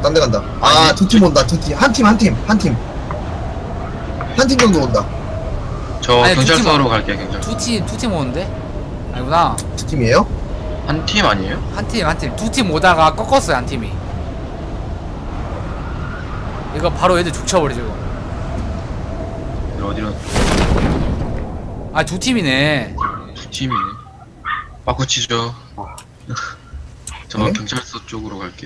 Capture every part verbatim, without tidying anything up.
딴 데 간다. 아, 두 팀 온다. 두 팀. 한 팀, 한 팀, 한 팀. 한 팀 정도 온다. 저 아니, 두 경찰서로 팀- 갈게요. 경찰서. 두 팀, 두 팀 오는데? 아니구나. 두 팀이에요? 한 팀 아니에요? 한 팀, 한 팀. 두 팀 오다가 꺾었어요, 한 팀이. 이거 바로 애들 죽쳐버리죠, 이거. 어디로? 아, 두 팀이네. 두 팀이네. 바꿔 치죠. 저 네? 경찰서 쪽으로 갈게요.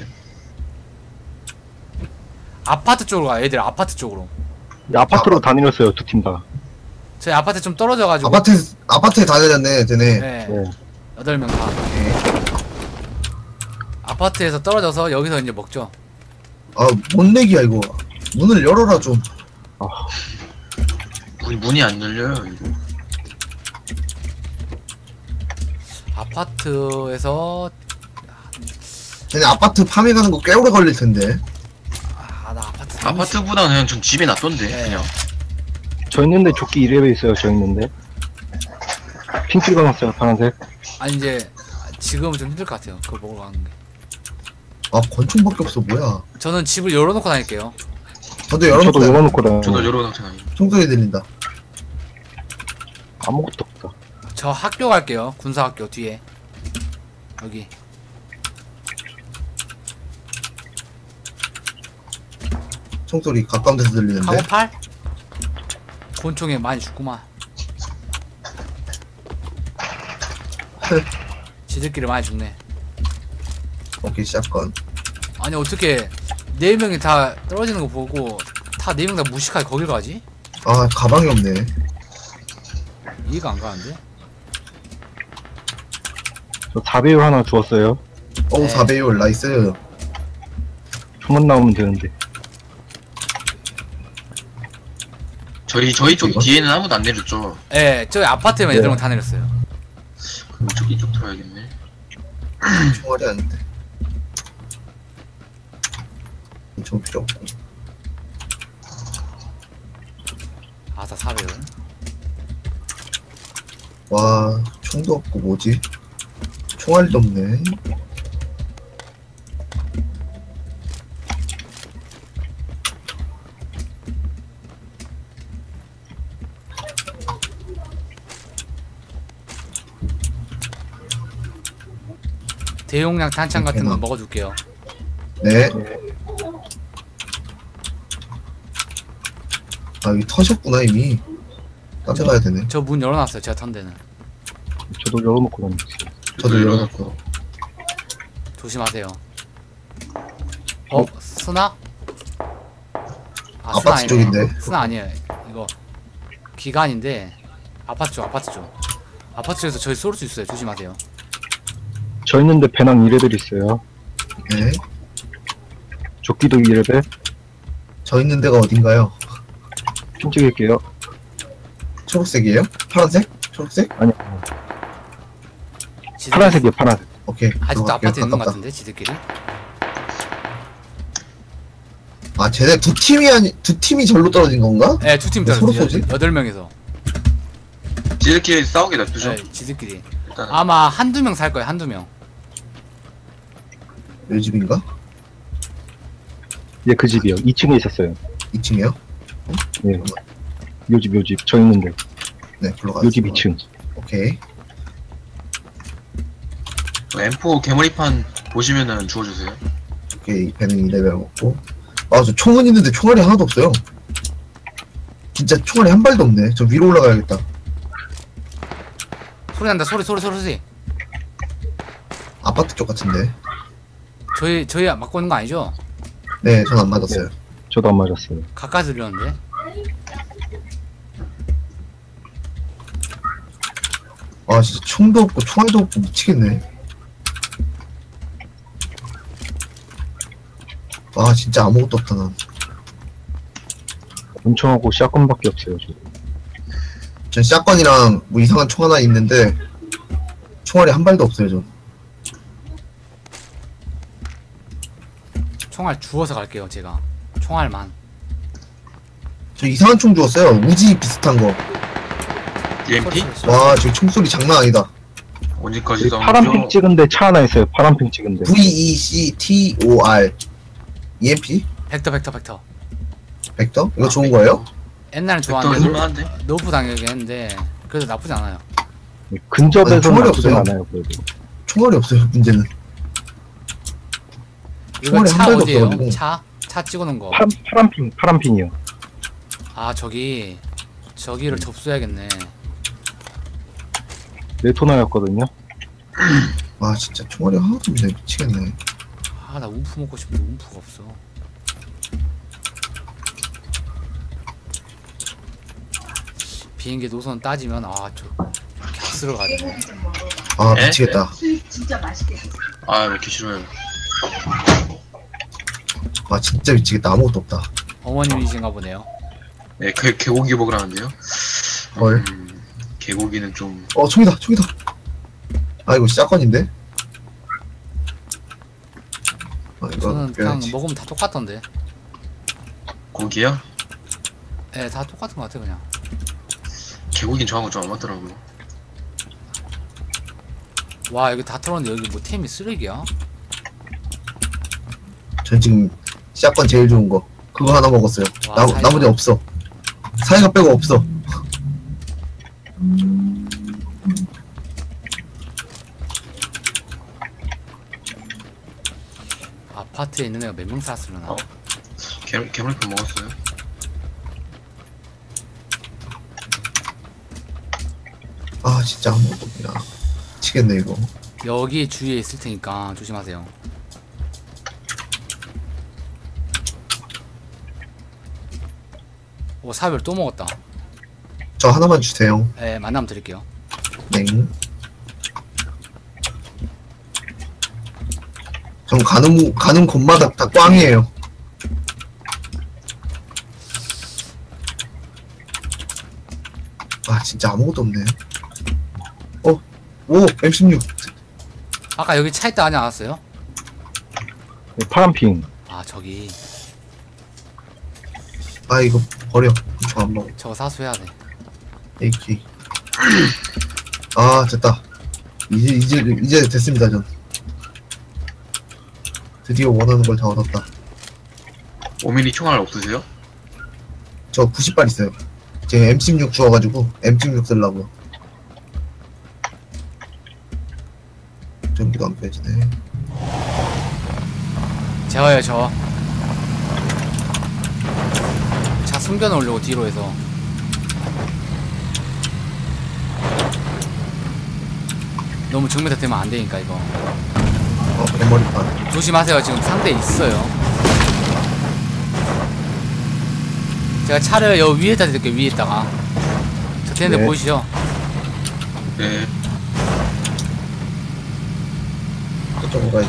아파트 쪽으로 가, 애들 아파트 쪽으로. 아파트로 다 내렸어요, 두 팀 다. 저희 아파트 좀 떨어져가지고. 아파트, 아파트에 다 내렸네, 쟤네. 네. 네. 여덟 명 다. 오케이. 아파트에서 떨어져서 여기서 이제 먹죠. 아, 뭔 내기야, 이거. 문을 열어라, 좀. 아, 문이, 문이 안 열려요, 이거. 아파트에서 쟤네 아파트 파밍하는 거 꽤 오래 걸릴 텐데. 아, 나 아파트 너무 아파트보다 그냥 전 집에 놔뒀는데, 네. 그냥. 저 있는데 조끼 일 레벨 있어요, 저 있는데. 핑 찍어놨어요, 파란색. 싫- 아니 이제 지금은 좀 힘들 것 같아요. 그거 먹으러 가는 게. 아, 권총밖에 없어, 뭐야. 저는 집을 열어놓고 다닐게요. 저도 열어놓고. 저도 열어놓고 다녀요. 저도 열어놓잖아요. 총소리 들린다. 아무것도 없다. 저 학교 갈게요. 군사학교 뒤에. 여기. 총소리 가까운 데서 들리는데. 카고팔? 곤충에 많이 죽구만. 지들끼리 많이 죽네. 오케이, 샷건. 아니 어떻게 네 명이 다 떨어지는 거 보고 다 네 명 다 무식하게 거길 가지? 아, 가방이 없네. 이해가 안 가는데? 저 사 배율 하나 주웠어요. 어우, 네. 사 배율, 나이스. 총만 나오면 되는데. 저희, 저희 쪽 이거? 뒤에는 아무도 안 내렸죠. 예, 저기 아파트에만 네. 여덟 명 다 내렸어요. 그럼 이쪽, 이쪽 들어야겠네. 총알이 아닌데. 총 필요 없고. 아사 사배율. 와, 총도 없고, 뭐지? 총알도 없네. 대용량 탄창 같은 거 대박. 먹어줄게요. 네. 아, 여기 터졌구나, 이미. 딴 데 가야 되네. 저 문 열어놨어요. 제가 턴 데는. 저도 열어놓고 다녔어요. 저도 열어놓고. 조심하세요. 어? 스나? 아, 스나 아파트 아니네. 쪽인데. 스나 아니에요. 이거 기관인데 아파트 쪽, 아파트 쪽. 아파트 쪽에서 저희 쏠 수 있어요. 조심하세요. 저 있는데 배낭 이 레벨 있어요. 네. 조끼도 이 레벨. 저 있는 데가 어딘가요? 핑 찍을게요. 초록색이에요? 파란색? 초록색? 아니, 지들끼리- 파란색이에요, 파란색. 오케이. 아직도 들어갈게요. 아파트에 있는 것 가깝다. 같은데 지들끼리? 아, 쟤네 두 팀이 아니, 두 팀이 절로 떨어진 건가? 네, 두 팀 왜 서로 떨어졌어요. 쏘지? 여덟 명에서. 지들끼리 싸우게 놔두죠. 네, 지들끼리. 일단은. 아마 한두 명 살 거예요. 한두 명. 요 집인가? 예, 그 집이요. 이 층에 있었어요. 이 층이요? 네. 요 집, 요 집. 저 있는데. 네, 불러가요. 요 집 이 층. 오케이. 엠 포 개머리판 보시면은 주워주세요. 오케이. 배는 이 레벨 먹고. 아, 저 총은 있는데 총알이 하나도 없어요. 진짜 총알이 한 발도 없네. 저 위로 올라가야겠다. 소리 난다. 소리 소리 소리 소리. 아파트 쪽 같은데. 저희 저희 맞고 있는 거 아니죠? 네, 전 안 맞았어요. 저도 안 맞았어요. 가까이 들렸는데. 아, 진짜 총도 없고 총알도 없고 미치겠네. 아, 진짜 아무것도 없다, 난. 권총하고 샷건밖에 없어요, 지금. 전 샷건이랑 뭐 이상한 총 하나 있는데 총알이 한 발도 없어요, 전. 총알 주워서 갈게요. 제가 총알만. 저 이상한 총 주웠어요. 우지 비슷한 거. 디 엠 피? 와, 저 총소리 장난 아니다. 언제까지 싸우는 파란 핑 찍은데 차 하나 있어요. 파란 핑 찍은데. 브이 이 씨 티 오 알. 이엠피? 벡터 벡터 벡터. 벡터? 이거 좋은 거예요? 옛날엔 벡터가 좋았는데 쓸만한데? 너프 당하긴 했는데 그래도 나쁘지 않아요. 근접에서는 아니, 총알이 나쁘진 없어요. 않아요, 그래도. 총알이 없어요, 문제는. 이거 총알이 한 차 발도 어디에요? 없어가지고. 차? 차 찍어놓은 거. 파란, 파란 핀, 파란 핀이요. 아 저기 저기를 접수해야겠네. 레토나였거든요. 아, 진짜 총알이 하나도 없네. 미치겠네. 아 나 움프 먹고 싶은데 움프가 없어. 비행기 노선 따지면 아저 갸스로 가네. 아, 에? 미치겠다. 아, 왜 이렇게 싫어요? 아, 진짜 미치겠다. 아무것도 없다. 어머님이신가 보네요. 네, 개, 개고기 먹으라는데요? 헐. 음, 개고기는 좀, 어, 총이다, 총이다. 아, 이거 샷건인데? 아, 이거 저는 그냥 빼야지. 먹으면 다 똑같던데. 고기요? 예, 다 똑같은 것 같아 그냥. 개고기는 저하고 좀 안 맞더라고요. 와 여기 다 털었는데 여기 뭐 템이 쓰레기야? 전 지금 샷건 제일 좋은 거. 그거 하나 먹었어요. 와, 나, 사이가. 나머지 없어. 사이가 빼고 없어. 아파트에 있는 애가 몇 명 살았으려나? 어? 개, 개머리판 먹었어요? 아, 진짜 아무것도 없냐. 미치겠네, 이거. 여기 주위에 있을 테니까 조심하세요. 오 사별 또 먹었다. 저 하나만 주세요. 예, 만나면 드릴게요. 땡. 전 가는, 가는 곳마다 다 꽝이에요. 아, 진짜 아무것도 없네. 어, 오, 엠 십육. 아까 여기 차 있다 하지 않았어요? 네, 파란 핀. 아 저기 아, 이거 버려. 저 안 먹어. 저거 사수해야 돼. 에이키. 아, 됐다. 이제, 이제, 이제 됐습니다, 전. 드디어 원하는 걸 다 얻었다. 오 밀리미터 총알 없으세요? 저 구십 발 있어요. 지금 엠 십육 주워가지고 엠 십육 쓰려고요. 전기도 안 빼지네. 제가요 저. 차 숨겨놓으려고 뒤로 해서. 너무 정면에 되면 안 되니까 이거. 어, 대머리판. 조심하세요. 지금 상대 있어요. 제가 차를 여 위에다 드릴게요. 위에다가. 저 되는데 네. 보이시죠? 네. 저쪽으로 가야지.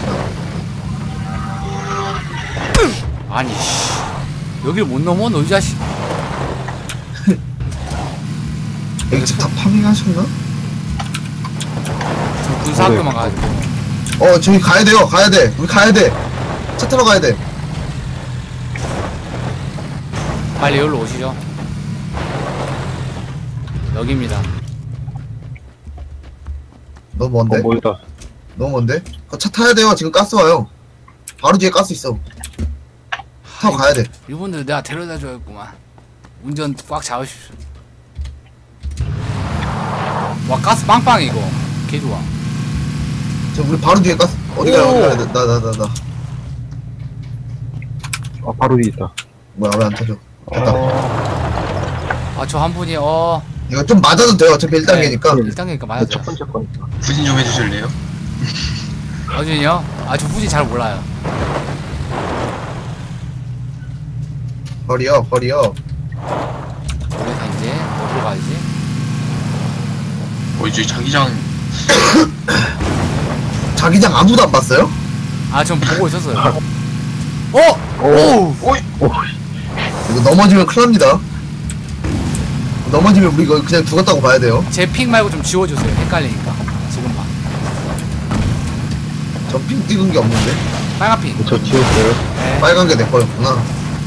아니 씨. 여길 못 넘어 너 이 자식. 여기 집 다 파밍하셨나? 저 군사학교만 가가지고. 어, 저기 가야 돼요. 가야 돼. 우리 가야 돼. 차 타러 가야 돼. 빨리 여기로 오시죠. 여기입니다. 너무 먼데? 어, 멀다. 너무 먼데? 그 차 타야 돼요. 지금 가스 와요. 바로 뒤에 가스 있어. 타고 가야 돼. 이분들 내가 데려다 줘야겠구만. 운전 꽉 잡으십시오. 와 가스 빵빵 이거. 개 좋아. 저 우리 바로 뒤에 가스. 어디 가요? 어디 가야 돼? 나, 나, 나, 나. 아, 바로 위에 있다. 뭐야, 왜 안 터져? 됐다. 아 저 한 분이 어 이거 좀 맞아도 돼요. 어차피 일 단계니까. 네. 일 단계니까 맞아요. 첫 번째 거니까. 후진 좀 해주실래요? 어준이요? 아 저 후진 잘 몰라요. 버려, 버려. 그래서 이제 어디로 가야지? 어, 이제 자기장, 자기장 아무도 안 봤어요? 아 전 보고 있었어요. 어! 오! 오이! 오, 이거 넘어지면 큰일 납니다. 넘어지면 우리 이거 그냥 죽었다고 봐야 돼요. 제 픽 말고 좀 지워주세요. 헷갈리니까. 지금만. 전핑 찍은 게 없는데? 빨간 픽. 저 지웠어요. 네. 빨간 게 내 거였구나.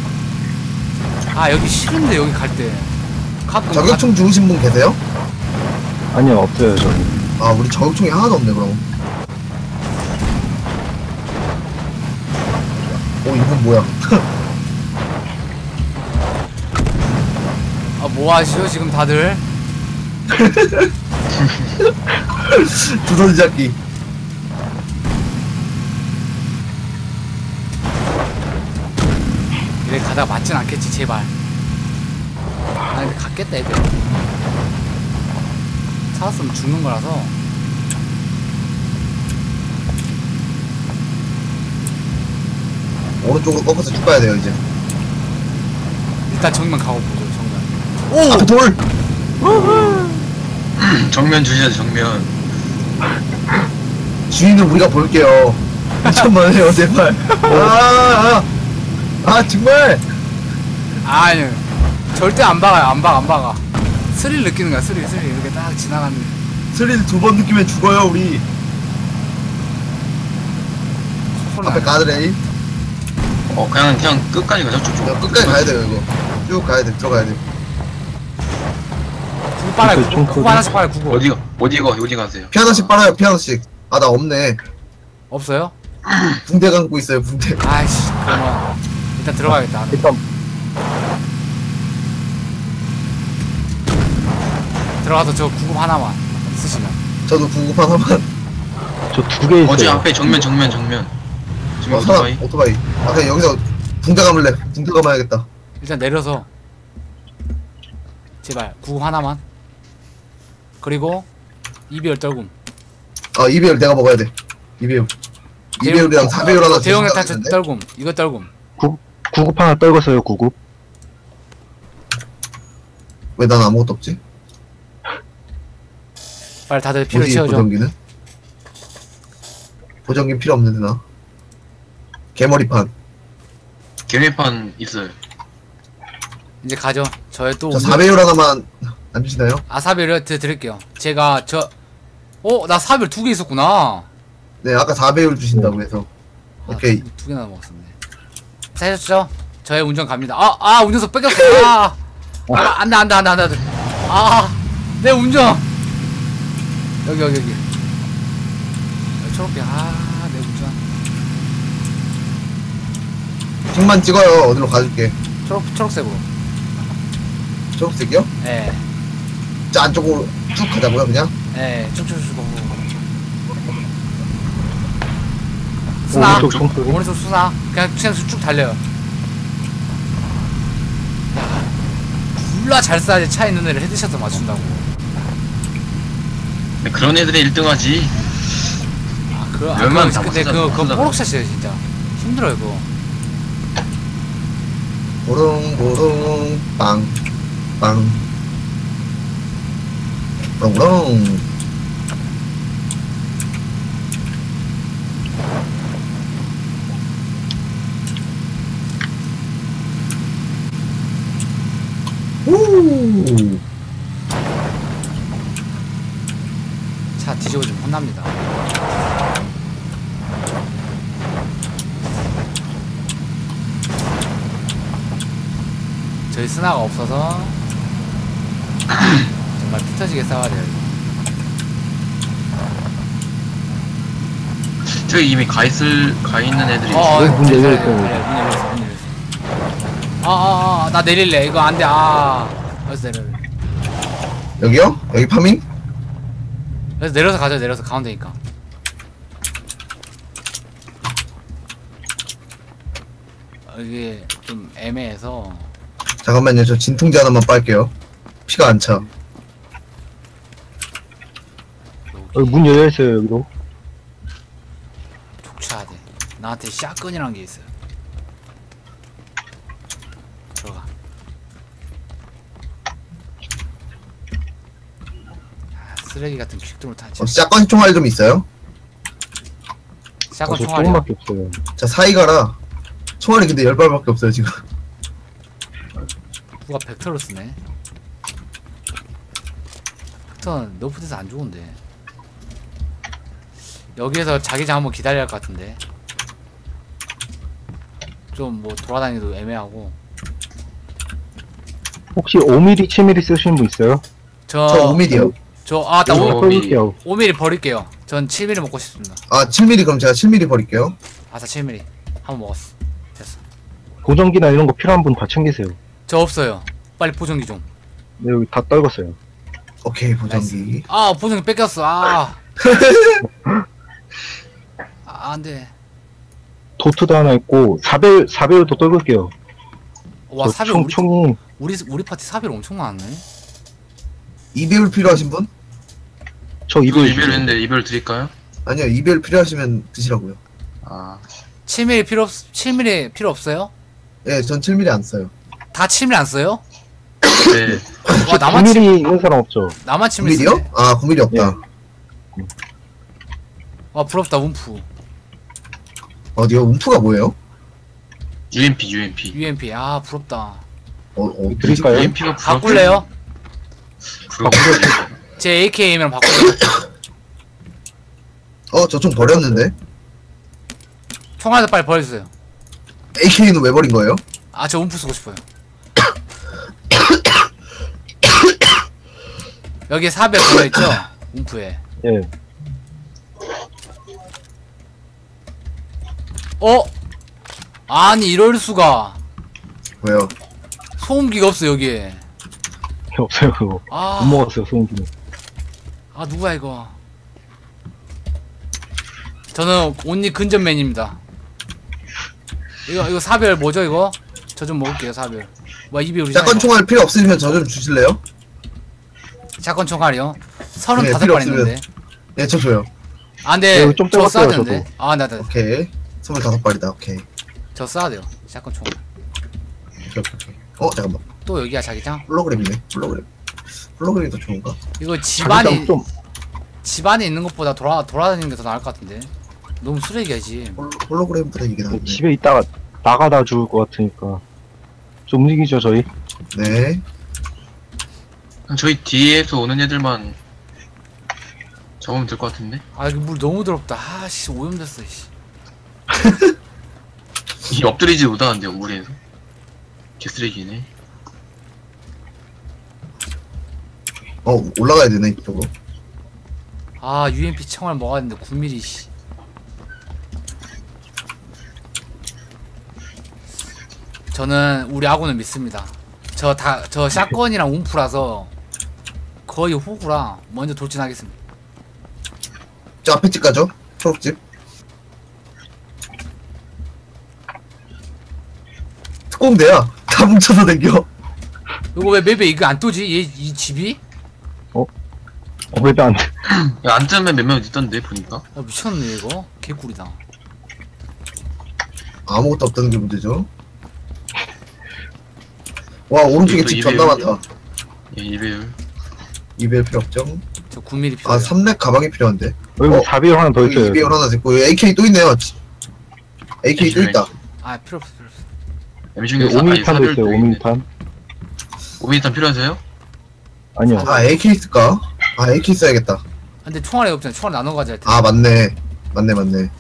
아 여기 싫은데 여기 갈 때. 가끔 저격총 주우신 분 계세요? 아니요, 없어요, 저기. 아, 우리 저격총이 하나도 없네, 그럼. 이건 뭐야? 아, 뭐 하시죠 지금 다들? 두더지 잡기. 이래 가다가 맞진 않겠지 제발. 아 근데 갔겠다 애들. 찾았으면 죽는 거라서. 오른쪽으로 꺾어서 쭉 가야 돼요 이제. 일단 정면 가고 보죠 정면. 앞에 돌. 정면 주시죠 정면. 주인은 우리가 볼게요. 미천만 해요 제발. 아, 아, 아 정말. 아니 절대 안 박아요 안 박아 안 박아. 스릴 느끼는 거야 스릴 스릴 이렇게 딱 지나가는. 스릴 두 번 느끼면 죽어요 우리. 앞에 가드레일. 어 그냥 그냥 끝까지 가죠 쭉쭉. 저 끝까지 가야 돼요 이거. 쭉 가야 돼 들어가야 돼. 구구 빨아요 그 구구 총 구구 하나씩 빨아요 구구. 어디가 어디가 어디 가세요? 피아노씩 빨아요 피아노씩. 아 나 없네. 없어요? 붕대 감고 있어요 붕대. 아이씨 그러면 일단 들어가야겠다. 일단 들어가서 저 구급 하나만 쓰시면. 저도 구급 하나만. 저 두 개 어디 있어요. 앞에 정면 정면 정면. 지금 어, 사람 오토바이. 오토바이. 아 그냥 여기서 붕대 감을래. 붕대 감아야겠다. 일단 내려서 제발 구급 하나만. 그리고 이배율 떨굼. 아 이배율 내가 먹어야 돼. 이배율. 이배율이랑 사배율 하나 대용의 주신다고 탄차 했는데? 떨굼. 이거 떨굼. 구급 하나 떨궜어요. 구급. 왜 난 아무것도 없지? 빨리 다들 피를 어디 채워줘. 보정기는? 보정기 필요 없는데 나. 개머리판. 개미판 있어요. 이제 가죠. 저의 또 저 사배율 하나만 안 주시나요? 아사배율 드릴게요. 제가 저 어? 나 사배율 두 개 있었구나. 네 아까 사배율 주신다고 해서. 아, 오케이. 두, 두 개나 먹었었네. 사셨죠? 저의 운전 갑니다. 아, 아 운전석 뺏겼어. 아, 아 안돼 안돼 안돼 안돼. 아, 내 운전. 여기 여기 여기. 여기 초록빛. 아, 내 운전. 핑만 찍어요. 어디로 가줄게. 초록 초록색으로. 초록색이요? 예, 저 안쪽으로 쭉 가자고요 그냥. 예, 쭉쭉쭉. 수나. 오른쪽 총소리. 오른쪽 수나. 그냥 그냥 쭉 달려요. 졸라 잘 쏴야지 차 있는 애를 헤드샷을 맞춘다고. 근데 그런 애들이 일 등하지. 아, 그, 아, 웬만하면 그, 다 근데 못 그거, 쓰잖아, 그거 못 뽀록샷이에요, 진짜. 힘들어요, 그거. 보릉보릉 빵빵 보릉보릉. 우. 차 뒤집어지면 혼납니다. 저희 스나가 없어서 정말 피 터지게 싸워야 돼요. 이거. 저기 이미 가 있을 가 있는 애들이. 어, 어, 문 문 열려 열렸어, 있어요, 문 열렸어, 문 열렸어. 아, 아, 아, 나 내릴래. 이거 안 돼. 아, 여기서 내려. 여기요? 여기 파밍? 그래서 내려서 가자. 내려서 가운데니까. 이게 좀 애매해서. 잠깐만요 저 진통제 하나만 빨게요. 피가 안 차. 여기 문 열려 있어요. 여기도. 족쳐야 돼. 나한테 샷건이란 게 있어요. 들어가. 아, 쓰레기 같은 퀵도로 타지. 어, 샷건 총알 좀 있어요? 샷건 저 총알이야. 조금밖에 없어요. 자 사이가라. 총알이 근데 열 발밖에 없어요 지금. 누가 벡터를 쓰네. 벡터는 너프돼서 안 좋은데. 여기에서 자기장 한번 기다려야 할 것 같은데. 좀 뭐 돌아다니기도 애매하고. 혹시 오 밀리미터, 칠 밀리미터 쓰시는 분 있어요? 저, 저 오 밀리미터요. 저, 아, 나 오, 오, 써볼게요. 오 밀리미터 버릴게요. 전 칠 밀리미터 먹고 싶습니다. 아 칠 밀리미터 그럼 제가 칠 밀리미터 버릴게요. 아싸, 칠 밀리미터. 한번 먹었어. 됐어. 보정기나 이런 거 필요한 분 다 챙기세요. 저 없어요. 빨리 보정기 좀. 네, 여기 다 떨궜어요. 오케이 보정기. 아 보정기 뺏겼어. 아. 아 안돼. 도트도 하나 있고 사벨 사벨도 떨굴게요. 와 저 사별 총, 우리 총이 우리 우리 파티 사별 엄청 많네. 이별 필요하신 분? 저 이거 이별 이별 했는데 이별 드릴까요? 아니요 이별 필요하시면 드시라고요. 아 칠 밀리미터 필요 없 칠 밀리미터 필요 없어요? 예, 전 칠 밀리미터 안 써요. 다 칠 밀리미터 안 써요? 네. 와 나만 구 칠 밀리 있는 사람 없죠? 나만 칠 구 밀리미터. 밀리미터요? 아 구 밀리미터 없다. 와 부럽다 움프. 어디요? 움프가 뭐예요? 유엠피 유엠피. 유엠피 아 부럽다. 어, 어 드릴까요? 유엠피가 바꿀래요? 제 에이케이엠이랑 바꿀래요? 어, 저 총 버렸는데. 총알도 빨리 버려주세요. 에이케이는 왜 버린 거예요? 아 저 움프 쓰고 싶어요. 여기에 사백 걸려있죠? 움프에. 예. 어? 아니 이럴수가. 왜요? 소음기가 없어 여기에. 없어요 그거. 아, 못 먹었어요 소음기는. 아 누구야 이거. 저는 온리 근접맨입니다. 이거 이거 사별 뭐죠 이거? 저 좀 먹을게요 사별. 와 입이 우리 약간 총알 필요 없으면 저 좀 주실래요? 사건 총알이요? 네, 서른다섯 필요 발 없으면- 있는데. 네, 저 줘요. 아 근데 네, 좀 저 써야 적었어요, 되는데. 아 나나 오케이. 스물다섯 발이다. 오케이. 저 써야 돼요. 사건 총알. 오케이, 오케이, 오케이. 어, 잠깐만. 또 여기야 자기장? 홀로그램이네. 홀로그램. 홀로그램이 더 좋은가? 이거 집안에 자기장 좀 집안에 있는 것보다 돌아 돌아다니는 게 더 나을 것 같은데. 너무 쓰레기야지. 홀로, 홀로그램보다 이게 나은데. 집에 있다가 나가다 죽을 것 같으니까 좀 움직이죠 저희. 네. 저희 뒤에서 오는 애들만 잡으면 될 것 같은데? 아 이거 물 너무 더럽다. 아씨 오염됐어. 씨. 이 엎드리지 못하는데요 물에서. 개쓰레기네. 어, 올라가야 되네, 이쪽으로. 아 유엠피 총알 먹었는데 구 밀리미터 씨. 저는 우리 아군을 믿습니다. 저 다 저 샷건이랑 움프라서 거의 호구라 먼저 돌진하겠습니다. 저 앞에 집 가죠? 초록집. 특공대야. 다 뭉쳐서 댕겨. 이거 왜 맵에 이거 안 뜨지? 얘 이 집이? 어 왜도 안 돼? 야, 안 뜨면 몇 명 있던데 보니까. 아 미쳤네 이거. 개꿀이다. 아무것도 없다는 게 문제죠. 와, 오른쪽에 이거 집 이배율. 존나 많다. 예, 이배율. 이별 필요 없죠? 저 구 밀리미터 아, 필요해요. 삼 렙 가방이 필요한데. 여기 어, 사비율 하나 더 여기 있어요. 이별 하나 있고, 여기 에이케이 또 있네요. 에이케이 또 있다. 아 필요 없어 필요 없어. 엠중에 오 밀리탄도 있어요. 오 밀리탄. 오 밀리탄 필요하세요? 아니요. 아, 에이케이 있을까? 아, 에이케이 써야겠다. 아, 근데 총알이 없잖아. 총알 나눠 가져야 돼. 아, 맞네. 맞네, 맞네.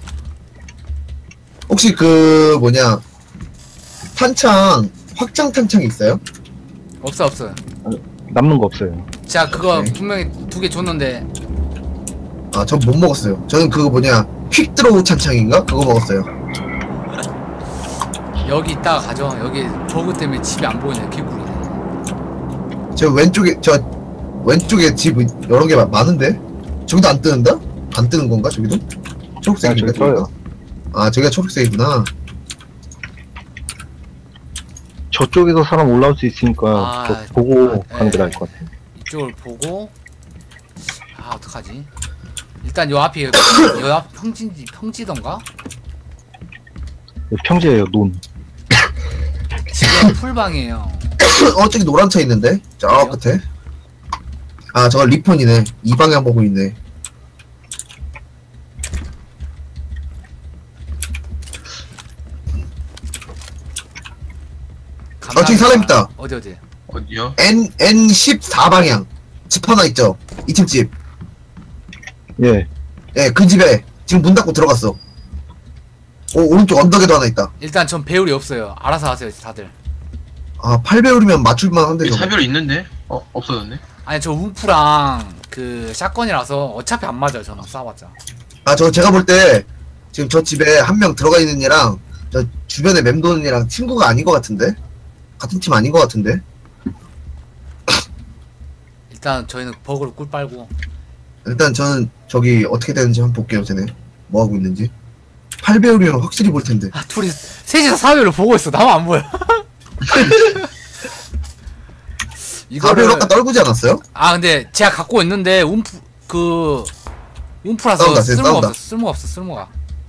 혹시 그, 뭐냐. 탄창, 확장 탄창 있어요? 없어 없어. 남는 거 없어요. 자 그거 네. 분명히 두 개 줬는데 아, 전 못 먹었어요. 저는 그거 뭐냐. 퀵 드로우 탄창인가? 그거 먹었어요. 여기 있다가 가죠. 여기 버그 때문에 집이 안 보이네. 개꿀이네. 저 왼쪽에, 저, 왼쪽에 집 여러 개 마- 많은데? 저기도 안 뜨는다? 안 뜨는 건가, 저기도? 초록색인가, 아, 저기 저기가? 떠요. 아, 저기가 초록색이구나. 저쪽에서 사람 올라올 수 있으니까 아, 저 보고 아, 가는 게 예. 나을 것 같아요. 이쪽을 보고 아 어떡하지? 일단 요 앞이 요 앞 평지인지 평지던가? 여기 평지예요. 논. 지금 풀방이에요. 어, 저기 노란 차 있는데? 저 어디요? 끝에. 아, 저거 리폰이네. 이 방향 보고 있네. 어, 저기 사람 있다. 어디 어디? 어디요? N, 엔 십사 방향. 집 하나 있죠? 이 층 집. 예. 예, 그 집에 지금 문 닫고 들어갔어. 오, 오른쪽 언덕에도 하나 있다. 일단 전 배율이 없어요. 알아서 하세요 다들. 아, 팔 배율이면 맞출만 한데, 여기 저거. 사별 있는데? 어, 없어졌네? 아니 저 움프랑 그 샷건이라서 어차피 안 맞아요. 저는 쏴봤자. 아, 저 제가 볼 때 지금 저 집에 한 명 들어가 있는 애랑 저 주변에 맴돈이랑 친구가 아닌 것 같은데? 같은 팀 아닌 것 같은데? 일단 저희는 버그를 꿀 빨고. 일단 저는 저기 어떻게 되는지 한번 볼게요, 쟤네. 뭐 하고 있는지. 팔 배율이면 확실히 볼 텐데. 아 둘이 셋이서 사회를 보고 있어. 나만 안 보여. 사 배율 아까 떨구지 않았어요? 아 근데 제가 갖고 있는데 움프 그 움프라서 싸운다, 쟤 쓸모가 싸운다. 없어. 쓸모가 없어. 쓸모가.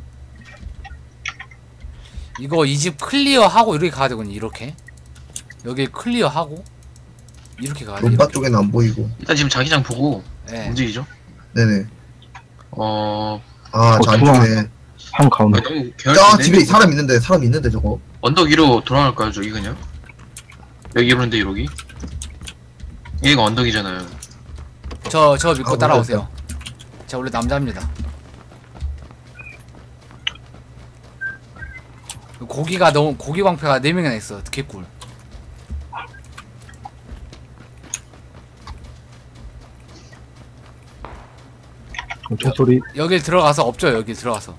이거 이 집 클리어하고 이렇게 가야 되거든요. 이렇게 여기 클리어하고 이렇게 가야 돼. 롬바 이렇게. 쪽에는 안 보이고. 일단 지금 자기장 보고 네. 움직이죠. 네네. 어, 아, 저 어, 안쪽이네. 한 가운데. 아, 너무 저 계열인데? 집에 사람 있는데, 사람 있는데 저거. 언덕 위로 돌아갈까요, 저기 그냥? 여기 이런데 여기? 얘가 언덕이잖아요. 저, 저 믿고 아, 따라오세요. 제가 원래 남자입니다. 고기가 너무, 고기 방패가 네 명이나 있어. 개꿀. 총소리. 여길 들어가서 없죠, 여기 들어가서.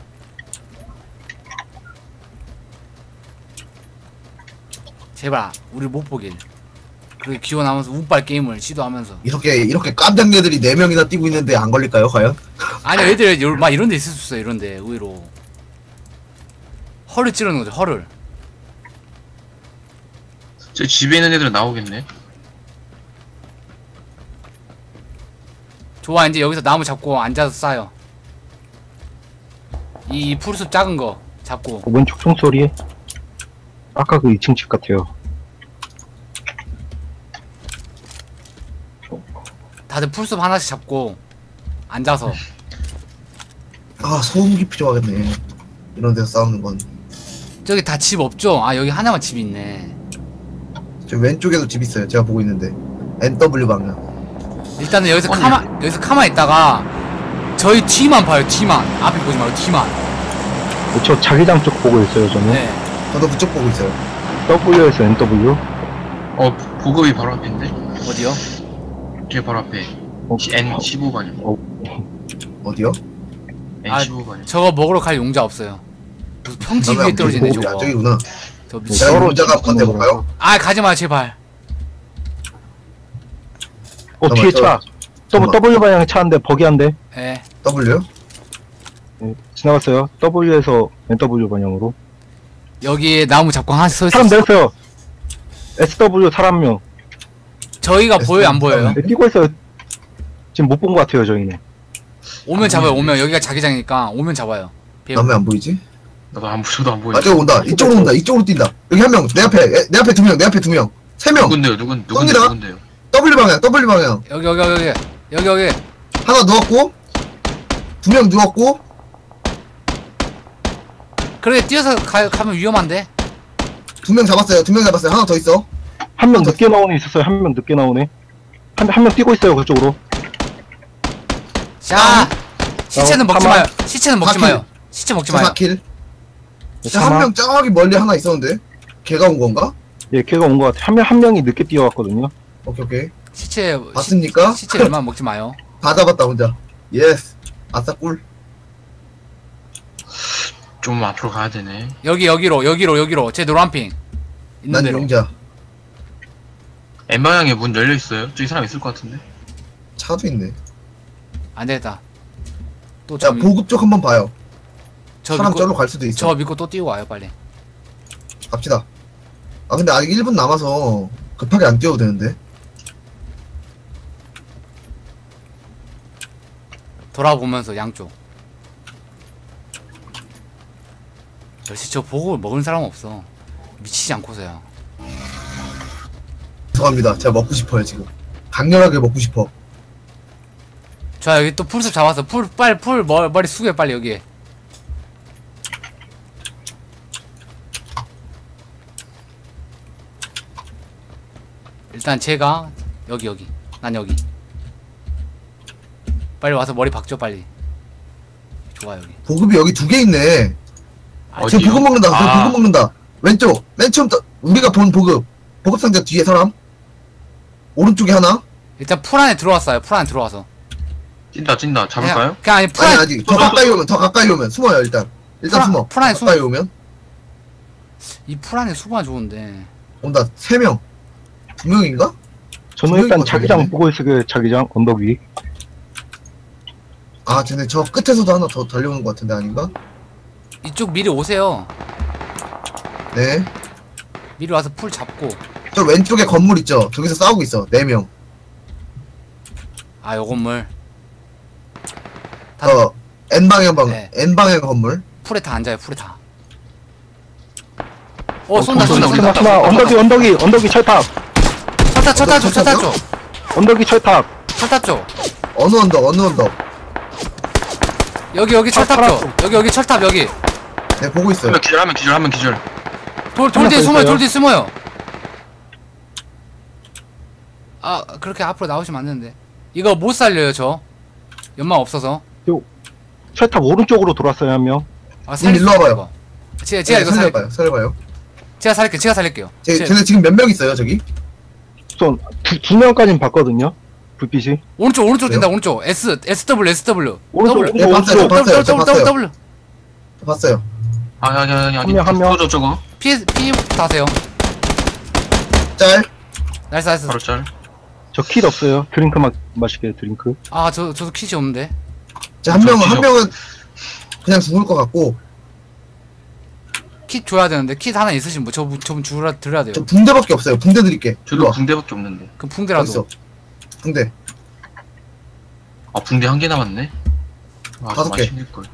제발, 우리 못 보길. 그렇게 기원하면서 운빨 게임을 시도하면서. 이렇게, 이렇게 깜짝 애들이 네 명이나 뛰고 있는데 안 걸릴까요, 과연? 아니, 애들, 요- 막 이런 데 있을 수 있어, 이런 데, 의외로. 허를 찌르는 거죠, 허를. 저 집에 있는 애들은 나오겠네. 좋아, 이제 여기서 나무 잡고 앉아서 싸요. 이 풀숲 작은 거 잡고. 어, 왼쪽 총소리. 아까 그 이 층 집 같아요. 다들 풀숲 하나씩 잡고 앉아서. 아, 소음기 필요하겠네. 이런 데서 싸우는 건. 저기 다 집 없죠? 아, 여기 하나만 집이 있네. 저 왼쪽에도 집 있어요. 제가 보고 있는데. 엔 더블유 방향. 일단은 여기서 아니. 가만 여기서 가만 있다가 저희 뒤만 봐요. 뒤만. 앞에 보지 말고 뒤만. 저 자기장 쪽 보고 있어요, 저는. 네. 저도 그쪽 보고 있어요. W에서 엔 더블유. 어, 보급이 바로 앞인데? 어디요? 뒤에 바로 앞에. 어, 엔 십오 방향. 어, 어디요? 아, 엔 십오 방향. 저거 먹으러 갈 용자 없어요. 무슨 평지 그러면 위에 떨어지네 보급이야. 저거. 저기구나. 저 뭐 미친. 제가 떨어지는 용자가 한번 해볼까요? 아, 가지 마 제발. 어, 뒤에 차. W, 잠깐만. W 방향의 차인데, 버기한데. 예. W? 네, 지나갔어요. W에서 엔 더블유 방향으로. 여기 나무 잡고 하나씩 서 사람 있어. 내렸어요. 에스 더블유 사람 한 명. 저희가 보여요, 안 보여요? 네, 뛰고 있어요. 지금 못 본 것 같아요, 저희는. 오면 잡아요. 오면 여기가 자기장이니까 오면 잡아요. 배우. 나 왜 안 보이지? 나도 안 보여도 안 보여. 아, 저기 온다. 이쪽으로 온다. 이쪽으로 뛴다. 여기 한 명. 내 앞에. 에, 내 앞에 두 명. 내 앞에 두 명. 세 명. 누군데요, 누군, 누군데, 똥이다. 누군데요? W 방향. W 방향. 여기 여기 여기 여기 여기. 하나 누웠고. 두 명 누웠고. 그렇게 뛰어서 가, 가면 위험한데. 두 명 잡았어요. 두 명 잡았어요. 하나 더 있어. 한 명 늦게 나오네 있었어요. 한 명 늦게 나오네. 한, 한 명 뛰고 있어요, 그쪽으로. 자, 시체는 어, 먹지 가만. 마요. 시체는 먹지 바퀴. 마요. 시체 먹지 저 마요. 사 킬. 가만. 한 명 저기 멀리 하나 있었는데. 걔가 온 건가? 예, 걔가 온 것 같아. 한 명, 한 명이 늦게 뛰어왔거든요. 오케이, 오케이. 시체 봤습니까? 시, 시체 얼마 먹지 마요. 다 잡았다, 혼자. 예스. 아싸, 꿀. 좀 앞으로 가야 되네. 여기 여기로 여기로 여기로 제 노란핑 있는 난 대로. 용자. N 방향에 문 열려 있어요. 저기 사람 있을 것 같은데. 차도 있네. 안 되겠다. 또 자, 저, 미- 보급 쪽 한번 봐요. 저 사람 믿고 저로 갈 수도 있어. 저 믿고 또 뛰고 와요 빨리. 갑시다. 아, 근데 아직 일 분 남아서 급하게 안 뛰어도 되는데. 돌아보면서 양쪽. 역시 저 보고 먹은 사람 없어. 미치지 않고서야. 죄송합니다. 제가 먹고 싶어요, 지금. 강렬하게 먹고 싶어. 자 여기 또 풀숲 잡았어. 풀 빨리 풀 머리, 머리 숙여 빨리 여기에. 일단 제가 여기 여기 난 여기 빨리 와서 머리 박죠 빨리. 좋아 여기. 보급이 여기 두 개 있네. 아, 지금 어디요? 보급 먹는다. 지금 아. 보급 먹는다. 왼쪽. 맨 처음 떠, 우리가 본 보급. 보급 상자 뒤에 사람. 오른쪽에 하나. 일단 풀 안에 들어왔어요. 풀 안에 들어와서. 찐다, 찐다. 잡을까요? 그냥, 그냥 아니 풀 아니, 안에 아직. 더 가까이 오면, 더 가까이 오면. 숨어요, 일단. 일단 풀 안- 숨어. 풀 안에 더 가까이 오면. 이 풀 안에 수가 좋은데. 온다. 세 명. 두 명인가? 저는 분명히 일단 것 자기장 같은데? 보고 있어요. 자기장 언덕 위. 아, 쟤네 저 끝에서도 하나 더 달려오는 것 같은데 아닌가? 이쪽 미리 오세요. 네. 미리 와서 풀 잡고. 저 왼쪽에 건물 있죠? 저기서 싸우고 있어. 네 명. 아, 요 건물. 다 어, N방향 방, 네. N방향 건물. 풀에 다 앉아요. 풀에 다. 어, 쏜다, 쏜다, 쏜다, 쏜다. 쏜다. 하나 언덕이 언덕이 언덕이 철탑. 철탑, 철탑 쪽, 철탑 쪽. 언덕이 철탑. 철탑 쪽. 어느 언덕, 어느 언덕. 여기, 여기 철탑 아, 쪽. 여기, 여기 철탑, 여기. 네, 보고 있어요. 한명 기절 한명 기절 한명 기절. 돌, 돌 하나 뒤에 더 숨어요, 있어요. 돌 뒤에 숨어요. 아, 그렇게 앞으로 나오시면 안 되는데. 이거 못 살려요, 저. 연막 없어서. 철탑 오른쪽으로 돌았어요 한 명. 아, 님, 일로 와봐요. 이거. 제가, 제가 네, 이거 살릴게요. 살려봐요, 살려봐요. 제가 살릴게요, 제가 살릴게요. 쟤, 제- 쟤네 지금 몇 명 있어요, 저기? 우선 두, 두 명까지는 봤거든요. 불빛이. 오른쪽, 오른쪽 왜요? 뛴다, 오른쪽. S, SW, SW. 오른쪽, W. 네, 봤어요, 오른쪽. 저 봤어요, 저 W, 봤어요. W. 봤어요. 아 여기 여기 한 여기. 명, 한 명. 저 저거. 피, P부터 하세요. 짤. 나이스, 나이스. 바로 짤. 저 킷 없어요. 드링크 마, 마실게요. 드링크. 아, 저, 저도 kit이 없는데. 자, 한 저 명은, 한 뒤져. 명은 그냥 죽을 것 같고, 킷 줘야 되는데, 킷 하나 있으시면 뭐, 저, 저분 주라, 드려야 돼요. 저 붕대밖에 없어요. 붕대 드릴게. 일로 저도 와. 붕대밖에 없는데. 그럼 붕대라도. 어딨어? 붕대. 아 붕대 한 개 남았네. 아 다섯 개. 챙길 걸.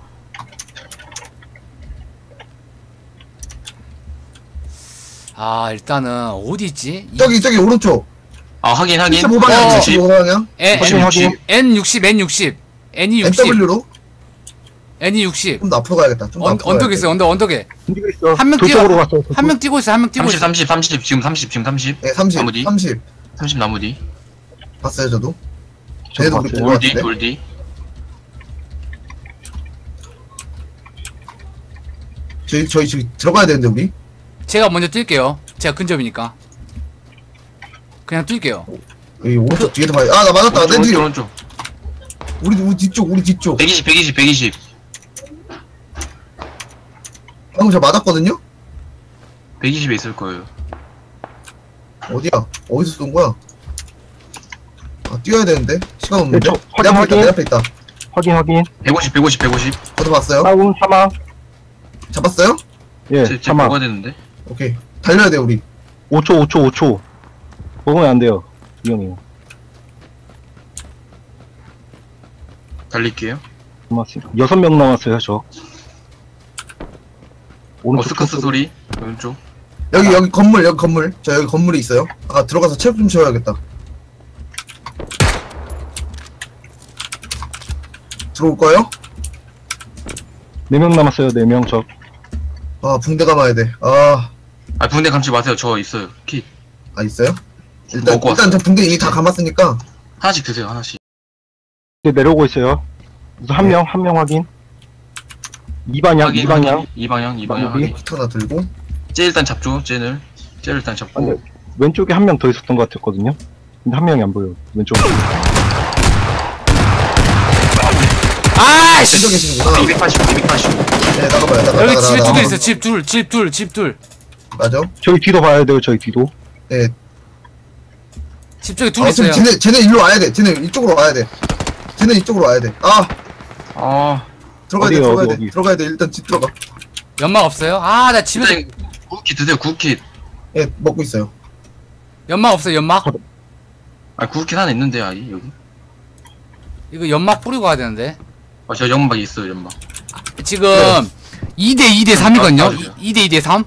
아, 일단은, 어디 있지? 이- 저기, 저기, 오른쪽. 아 확인 확인. 십오 방향, 어. 십오 방향. 에, 확인, 확인. N 육십, N 육십. N이 육십. 엔더블유로? N이 육십. 좀 더 앞으로 가야겠다. 좀더 언, 앞으로 언덕에 가야겠다. 있어요, 언덕, 언덕에. 움직여 있어. 한명 저쪽으로 뛰어. 갔어요. 한 명 뛰고 있어요, 한 명 뛰고 삼십 있어요. 삼십 삼십 지금 삼십 지금 삼십. 네, 삼십, 나무 뒤. 삼십. 삼십 나무 뒤. 봤어요, 저도. 저 쟤네도 우리 봤어요. 보고 돌 뒤 같은데? 돌 뒤. 저희, 저희 지금 들어가야 되는데, 우리? 제가 먼저 뛸게요. 제가 근접이니까. 그냥 뛸게요. 여기 오른쪽 뒤에도 봐야 아, 나 맞았다. 내 오른쪽 뒤에. 오른쪽. 우리, 우리 뒤쪽, 우리 뒤쪽. 백이십 백이십 백이십. 방금 저 맞았거든요? 백이십에 있을 거예요. 어디야? 어디서 쏜 거야? 아, 뛰어야 되는데? 시간 네, 없는데? 저 내 확인, 앞에 있다, 확인. 내 앞에 있다. 확인 확인. 백오십 백오십 백오십. 저도 봤어요? 다운 사망. 잡았어요? 예, 제, 제 사망. 뭐가 되는데? 오케이. 달려야 돼, 우리. 오 초 오 초 오 초. 먹으면 안 돼요. 위험해요. 달릴게요. 남았어요. 여섯 명 남았어요, 저. 오른쪽 어스커스 쪽. 소리. 오른쪽. 여기, 여기 건물, 여기 건물. 저 여기 건물이 있어요. 아, 들어가서 체력 좀 채워야겠다. 들어올 거예요? 네 명 남았어요, 네 명 저. 아, 붕대 감아야 돼. 아, 아 붕대 감지 마세요. 저 있어요. 킷. 아, 있어요? 일단, 먹고 일단 저 붕대 이미 다 감았으니까. 하나씩 드세요. 하나씩. 이제 내려오고 있어요. 우선 한 네. 명, 한 명 확인. 이 방향, 확인, 이 방향. 확인. 이 방향 이 방향 여기. 확인. 키트 하나 들고. 쟤 일단 잡죠. 쟤를. 쟤를 일단 잡고. 근데 왼쪽에 한 명 더 있었던 것 같았거든요. 근데 한 명이 안 보여요. 왼쪽으로. 아이씨! 왼쪽 계시는구나. 이백팔십 이백팔십. 네, 나가봐요. 나가, 여기 나가, 집에 나가, 두 개 나가. 있어요. 집 둘, 집 둘, 집 둘. 맞아? 저희 뒤도 봐야 돼요, 저희 뒤도. 네. 집 쪽에 둘 아, 지금 있어요. 쟤네, 쟤네 일로 와야 돼. 쟤네 이쪽으로 와야 돼. 쟤네 이쪽으로 와야 돼. 아, 아. 들어가야 돼, 어디요, 들어가야 어디, 돼. 어디? 들어가야 돼. 일단 집 들어가. 연막 없어요? 아, 나 집에서 일단 구우킷 드세요. 구우킷. 예, 먹고 있어요. 연막 없어요, 연막? 아 구우킷 하나 있는데 아이 여기. 이거 연막 뿌리고 가야 되는데. 아 저 연막 있어요. 연막. 지금 네. 이 대 이 대 삼이거든요. 아, 맞아요. 이 대 이 대 삼?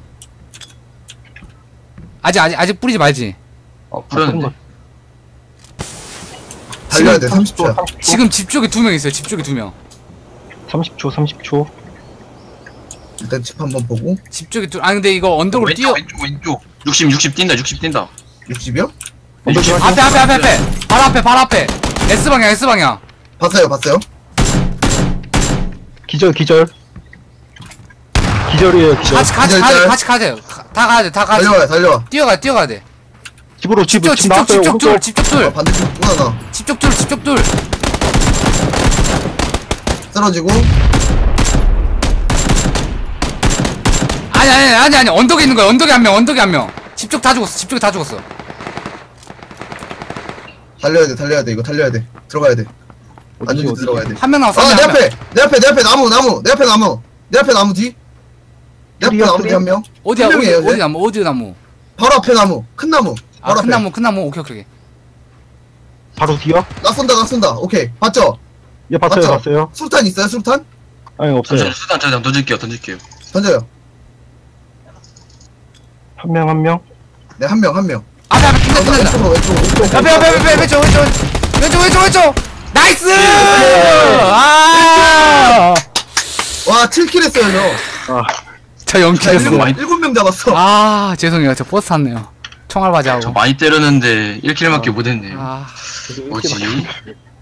아직, 아직, 아직 뿌리지 말지. 어 뿌렸는데. 달려야 돼. 지금 삼십 초야. 삼십 초, 지금 집 쪽에 두 명 있어요, 집 쪽에 두 명. 삼십 초, 삼십 초. 일단 집 한번 보고. 집 쪽에 두, 아, 근데 이거 언덕으로 왼쪽 뛰어. 왼쪽 왼쪽. 육십 육십 뛴다. 육십 뛴다. 육십이요? 육십. 앞에, 앞에, 앞에, 앞에. 바로 앞에, 바로 앞에. S방향, S방향. 봤어요, 봤어요? 기절, 기절. 기절이에요, 기절. 같이, 같이 기절, 가야 돼, 기절. 같이 가야 돼. 가- 다 가야 돼, 다 가야 돼. 달려와요, 달려와. 뛰어가, 뛰어가야 돼. 집으로, 집으로, 집 집 쪽, 나왔어요, 집 쪽 둘, 오른쪽. 집 쪽 아, 둘. 반대쪽 있구나, 나. 집 쪽 둘, 집 쪽 둘. 쓰러지고. 아니 아니 아니 아니 언덕에 있는 거야. 언덕에 한 명. 언덕에 한 명. 집 쪽 다 죽었어. 집 쪽 다 죽었어. 달려야 돼 달려야 돼 이거 달려야 돼 들어가야 돼 어디지, 안전지 어디지? 들어가야 돼 한 명 남았어. 아 한 내 명, 한 명. 앞에 내 앞에 내 앞에 나무 나무 내 앞에 나무 내 앞에 나무 뒤 내 앞에 클리어, 나무 뒤 클리어. 한명 어디야? 한 어디 명이에요, 어디 쟤? 나무? 어디 나무? 바로 앞에 나무 큰 나무 아, 바로 큰 앞에 나무, 큰 나무. 오케이, 오케이. 바로 뒤요? 나 쏜다 나 쏜다 오케이 봤죠? 예, 봤어요, 맞죠? 봤어요. 수류탄 있어요 수류탄? 아니, 없어요. 던져 수단 던져 던질게요 던질게요. 던져요 한 명, 한 명. 네 한 명 한명 앞에, 앞에, 끝났다, 끝났다. 왼쪽으로 왼쪽으로 옆에, 옆에, 옆에, 왼쪽, 왼쪽. 왼쪽, 왼쪽, 왼쪽. 나이스! 아! 와 칠 킬 했어요 저 아, 저 영킬 나 했어. 일곱, 일곱 명 잡았어 아, 죄송해요. 저 버스 탔네요. 총알 저 바지하고. 많이 때렸는데 일 킬밖에 못했네요. 아. 뭐지?